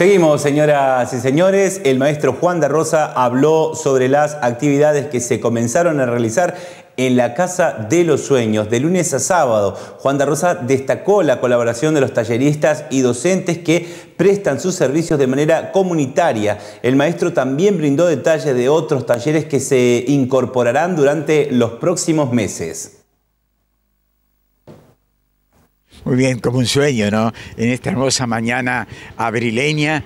Seguimos, señoras y señores. El maestro Juan da Rosa habló sobre las actividades que se comenzaron a realizar en la Casa de los Sueños, de lunes a sábado. Juan da Rosa destacó la colaboración de los talleristas y docentes que prestan sus servicios de manera comunitaria. El maestro también brindó detalles de otros talleres que se incorporarán durante los próximos meses. Muy bien, como un sueño, ¿no? En esta hermosa mañana abrileña,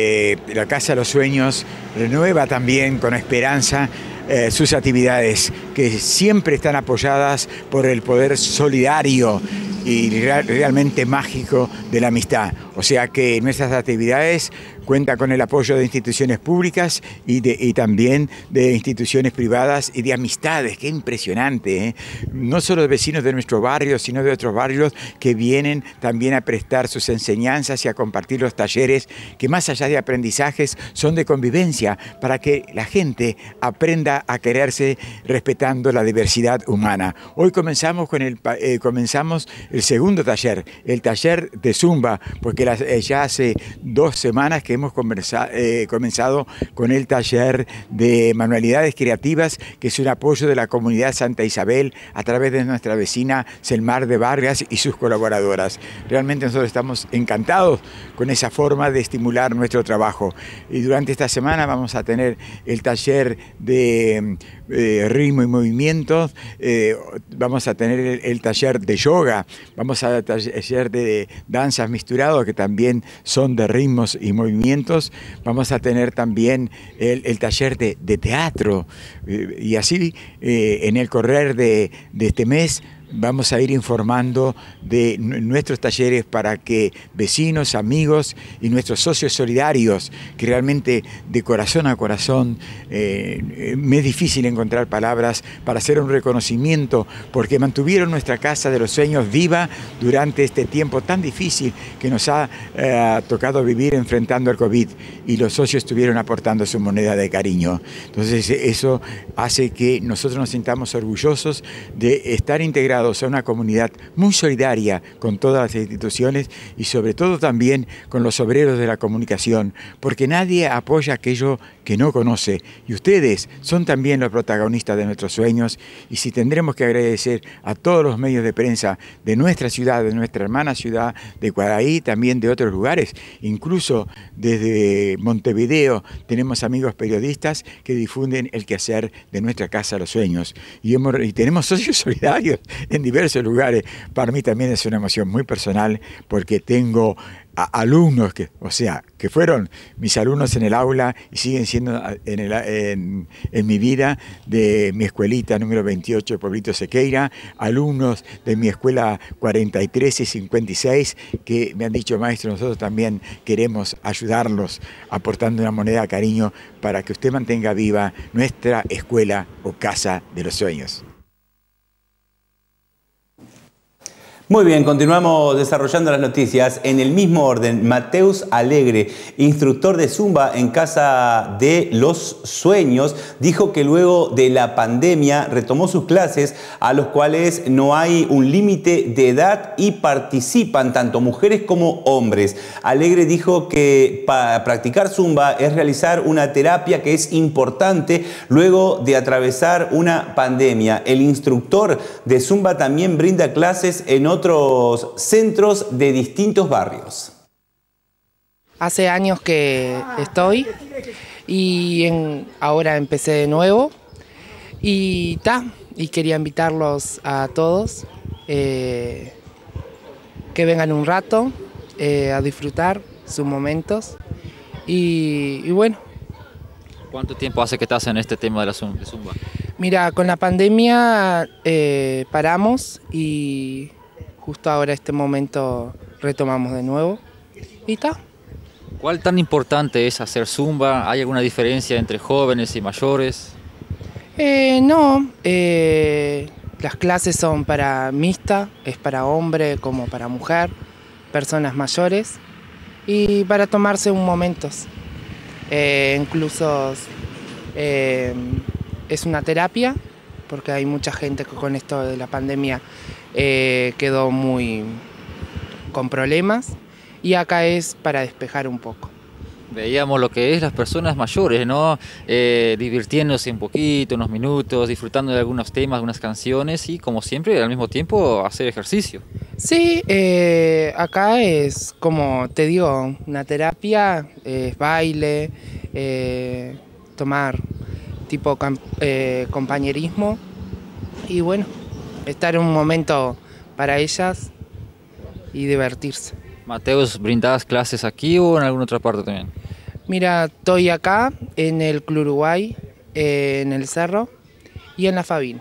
la Casa de los Sueños renueva también con esperanza sus actividades, que siempre están apoyadas por el poder solidario y realmente mágico de la amistad. O sea que nuestras actividades cuentan con el apoyo de instituciones públicas y también de instituciones privadas y de amistades. ¡Qué impresionante! ¿Eh? No solo de vecinos de nuestro barrio, sino de otros barrios que vienen también a prestar sus enseñanzas y a compartir los talleres que, más allá de aprendizajes, son de convivencia, para que la gente aprenda a quererse respetando la diversidad humana. Hoy comenzamos comenzamos el segundo taller, el taller de Zumba, porque ya hace 2 semanas que hemos comenzado con el taller de manualidades creativas, que es un apoyo de la comunidad Santa Isabel a través de nuestra vecina Selmar de Vargas y sus colaboradoras. Realmente nosotros estamos encantados con esa forma de estimular nuestro trabajo. Y durante esta semana vamos a tener el taller de ritmo y movimientos, vamos a tener el taller de yoga, vamos a taller de danzas misturadas, que también son de ritmos y movimientos, vamos a tener también el taller de teatro, y así en el correr de este mes vamos a ir informando de nuestros talleres para que vecinos, amigos y nuestros socios solidarios, que realmente de corazón a corazón me es difícil encontrar palabras para hacer un reconocimiento, porque mantuvieron nuestra Casa de los Sueños viva durante este tiempo tan difícil que nos ha tocado vivir enfrentando el COVID, y los socios estuvieron aportando su moneda de cariño. Entonces eso hace que nosotros nos sintamos orgullosos de estar integrados a una comunidad muy solidaria con todas las instituciones y sobre todo también con los obreros de la comunicación, porque nadie apoya aquello que no conoce, y ustedes son también los protagonistas de nuestros sueños. Y si tendremos que agradecer a todos los medios de prensa de nuestra ciudad, de nuestra hermana ciudad de Quaraí, también de otros lugares, incluso desde Montevideo tenemos amigos periodistas que difunden el quehacer de nuestra Casa de los Sueños, y tenemos socios solidarios en diversos lugares. Para mí también es una emoción muy personal, porque tengo alumnos que fueron mis alumnos en el aula y siguen siendo en mi vida, de mi escuelita número 28 de Pueblito Sequeira, alumnos de mi escuela 43 y 56 que me han dicho: maestro, nosotros también queremos ayudarlos aportando una moneda de cariño para que usted mantenga viva nuestra escuela o Casa de los Sueños. Muy bien, continuamos desarrollando las noticias. En el mismo orden, Mateus Alegre, instructor de Zumba en Casa de los Sueños, dijo que luego de la pandemia retomó sus clases, a los cuales no hay un límite de edad y participan tanto mujeres como hombres. Alegre dijo que para practicar Zumba es realizar una terapia que es importante luego de atravesar una pandemia. El instructor de Zumba también brinda clases en otros centros de distintos barrios. Hace años que estoy y ahora empecé de nuevo y quería invitarlos a todos que vengan un rato a disfrutar sus momentos y bueno. ¿Cuánto tiempo hace que estás en este tema de la Zumba? Mira, con la pandemia paramos y justo ahora, este momento, retomamos de nuevo y está. ¿Cuál tan importante es hacer Zumba? ¿Hay alguna diferencia entre jóvenes y mayores? No, las clases son para mixta, es para hombre como para mujer, personas mayores, y para tomarse un momentos. Incluso es una terapia, porque hay mucha gente que con esto de la pandemia quedó muy con problemas, y acá es para despejar un poco. Veíamos lo que es las personas mayores, ¿no? Divirtiéndose un poquito, unos minutos, disfrutando de algunos temas, algunas canciones y, como siempre, al mismo tiempo hacer ejercicio. Sí, acá es como te digo, una terapia, es baile, tomar tipo compañerismo y bueno, estar en un momento para ellas y divertirse. Mateus, ¿brindabas clases aquí o en alguna otra parte también? Mira, estoy acá en el Club Uruguay, en el Cerro y en la Fabini.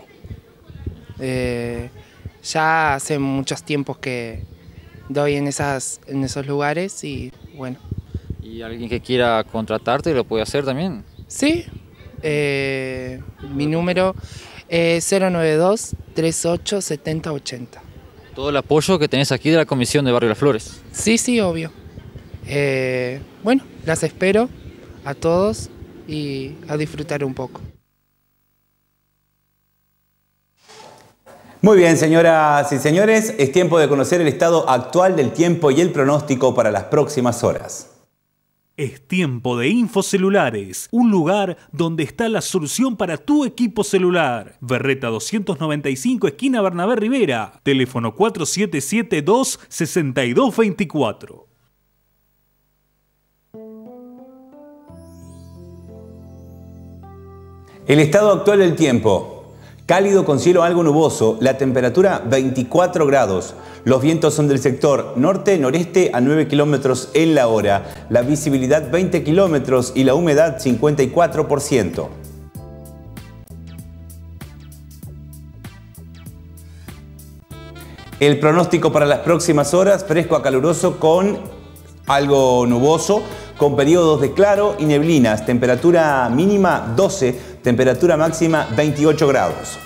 Ya hace muchos tiempos que doy en esos lugares y bueno. ¿Y alguien que quiera contratarte lo puede hacer también? Sí, mi número es 092 38 70 80. Todo el apoyo que tenés aquí de la Comisión de Barrio Las Flores. Sí, obvio. Bueno, las espero a todos y a disfrutar un poco. Muy bien, señoras y señores, es tiempo de conocer el estado actual del tiempo y el pronóstico para las próximas horas. Es tiempo de Infocelulares, un lugar donde está la solución para tu equipo celular. Berreta 295, esquina Bernabé Rivera, teléfono 4772-6224. El estado actual del tiempo. Cálido con cielo algo nuboso, la temperatura 24 grados. Los vientos son del sector norte-noreste a 9 kilómetros en la hora. La visibilidad 20 kilómetros y la humedad 54%. El pronóstico para las próximas horas, fresco a caluroso con algo nuboso, con periodos de claro y neblinas. Temperatura mínima 12, temperatura máxima 28 grados.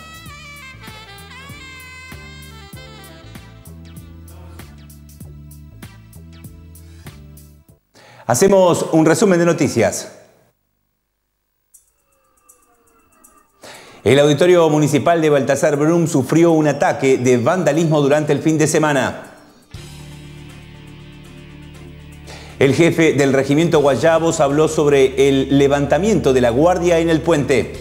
Hacemos un resumen de noticias. El Auditorio Municipal de Baltasar Brum sufrió un ataque de vandalismo durante el fin de semana. El jefe del Regimiento Guayabos habló sobre el levantamiento de la guardia en el puente.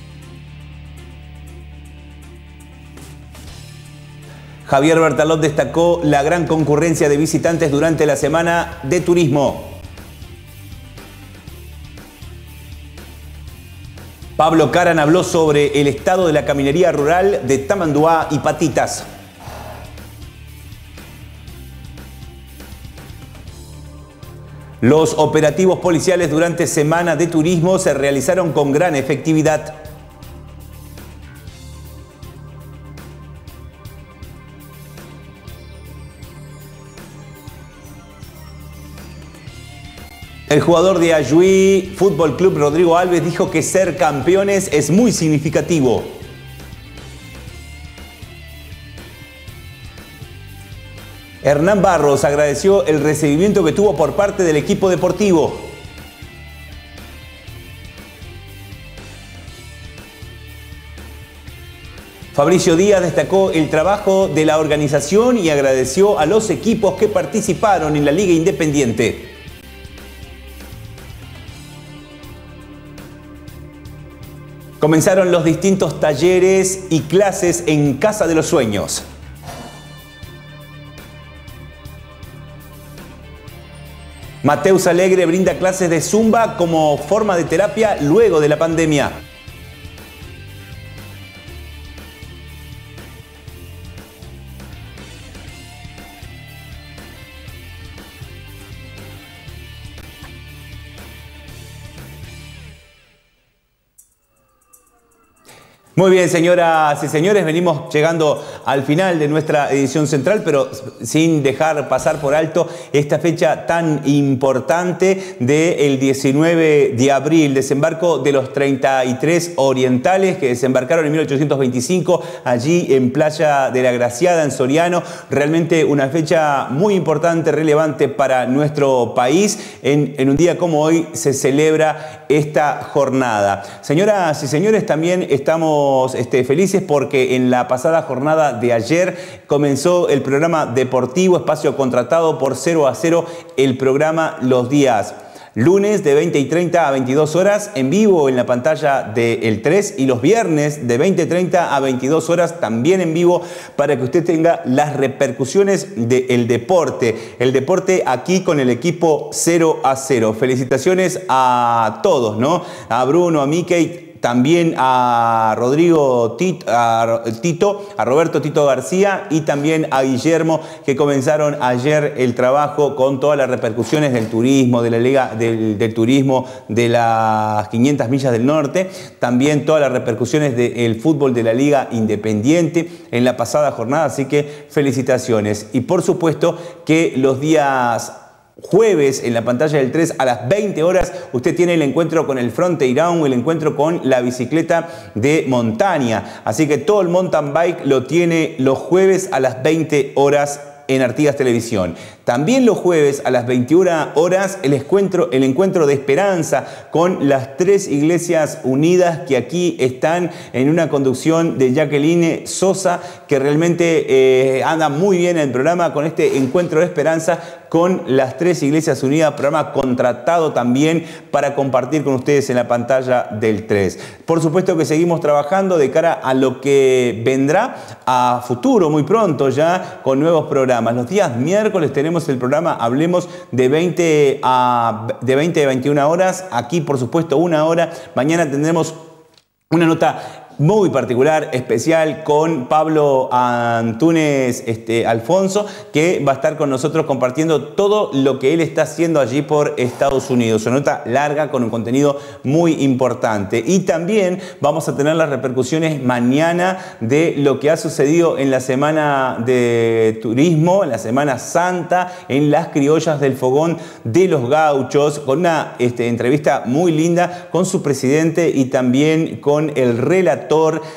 Javier Bertalot destacó la gran concurrencia de visitantes durante la semana de turismo. Pablo Caran habló sobre el estado de la caminería rural de Tamanduá y Patitas. Los operativos policiales durante Semana de Turismo se realizaron con gran efectividad. El jugador de Ayuí Fútbol Club, Rodrigo Alves, dijo que ser campeones es muy significativo. Hernán Barros agradeció el recibimiento que tuvo por parte del equipo deportivo. Fabricio Díaz destacó el trabajo de la organización y agradeció a los equipos que participaron en la Liga Independiente. Comenzaron los distintos talleres y clases en Casa de los Sueños. Mateus Alegre brinda clases de Zumba como forma de terapia luego de la pandemia. Muy bien, señoras y señores, venimos llegando al final de nuestra edición central, pero sin dejar pasar por alto esta fecha tan importante del 19 de abril, desembarco de los 33 orientales que desembarcaron en 1825 allí en Playa de la Graciada, en Soriano. Realmente una fecha muy importante, relevante para nuestro país. En un día como hoy se celebra esta jornada. Señoras y señores, también estamos felices porque en la pasada jornada de ayer comenzó el programa deportivo, espacio contratado por 0 a 0, el programa los días Lunes de 20:30 a 22 horas en vivo en la pantalla del 3 y los viernes de 20:30 a 22 horas también en vivo para que usted tenga las repercusiones del deporte. El deporte aquí con el equipo 0-0. Felicitaciones a todos, ¿no? A Bruno, a Mickey, también a Rodrigo Tito, a Roberto Tito García y también a Guillermo, que comenzaron ayer el trabajo con todas las repercusiones del turismo, de la Liga del Turismo de las 500 millas del norte, también todas las repercusiones del fútbol de la Liga Independiente en la pasada jornada, así que felicitaciones. Y por supuesto que los días jueves en la pantalla del 3 a las 20 horas usted tiene el encuentro con el Fronteirão, el encuentro con la bicicleta de montaña. Así que todo el mountain bike lo tiene los jueves a las 20 horas en Artigas Televisión. También los jueves a las 21 horas el encuentro de esperanza con las 3 iglesias unidas que aquí están en una conducción de Jacqueline Sosa, que realmente anda muy bien en el programa con este encuentro de esperanza con las 3 iglesias unidas, programa contratado también para compartir con ustedes en la pantalla del 3. Por supuesto que seguimos trabajando de cara a lo que vendrá a futuro, muy pronto ya, con nuevos programas. Los días miércoles tenemos el programa Hablemos de 20 a 21 horas. Aquí, por supuesto, 1 hora. Mañana tendremos una nota muy particular, especial, con Pablo Antunes Alfonso, que va a estar con nosotros compartiendo todo lo que él está haciendo allí por Estados Unidos. Una nota larga con un contenido muy importante. Y también vamos a tener las repercusiones mañana de lo que ha sucedido en la Semana de Turismo, en la Semana Santa, en las criollas del Fogón de los Gauchos, con una entrevista muy linda con su presidente y también con el relator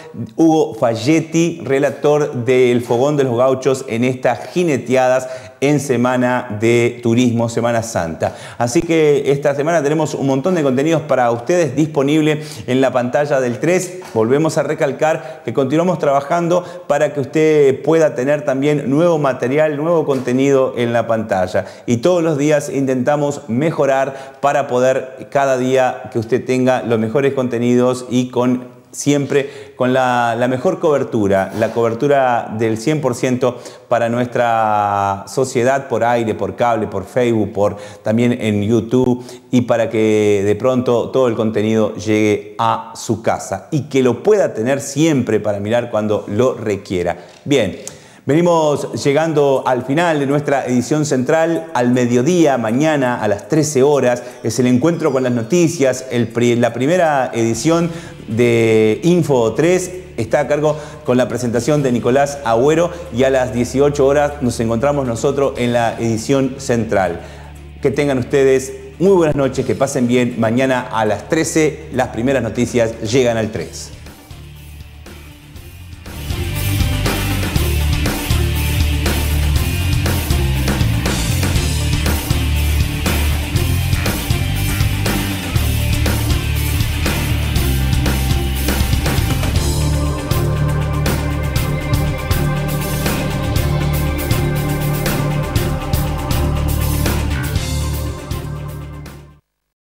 Hugo Falletti, relator del Fogón de los Gauchos en estas jineteadas en Semana de Turismo, Semana Santa. Así que esta semana tenemos un montón de contenidos para ustedes disponible en la pantalla del 3. Volvemos a recalcar que continuamos trabajando para que usted pueda tener también nuevo material, nuevo contenido en la pantalla. Y todos los días intentamos mejorar para poder cada día que usted tenga los mejores contenidos y siempre con la mejor cobertura, la cobertura del 100% para nuestra sociedad por aire, por cable, por Facebook, también en YouTube, y para que de pronto todo el contenido llegue a su casa y que lo pueda tener siempre para mirar cuando lo requiera. Bien. Venimos llegando al final de nuestra edición central. Al mediodía, mañana a las 13 horas, es el encuentro con las noticias. La primera edición de Info 3 está a cargo con la presentación de Nicolás Agüero, y a las 18 horas nos encontramos nosotros en la edición central. Que tengan ustedes muy buenas noches, que pasen bien. Mañana a las 13 las primeras noticias llegan al 3.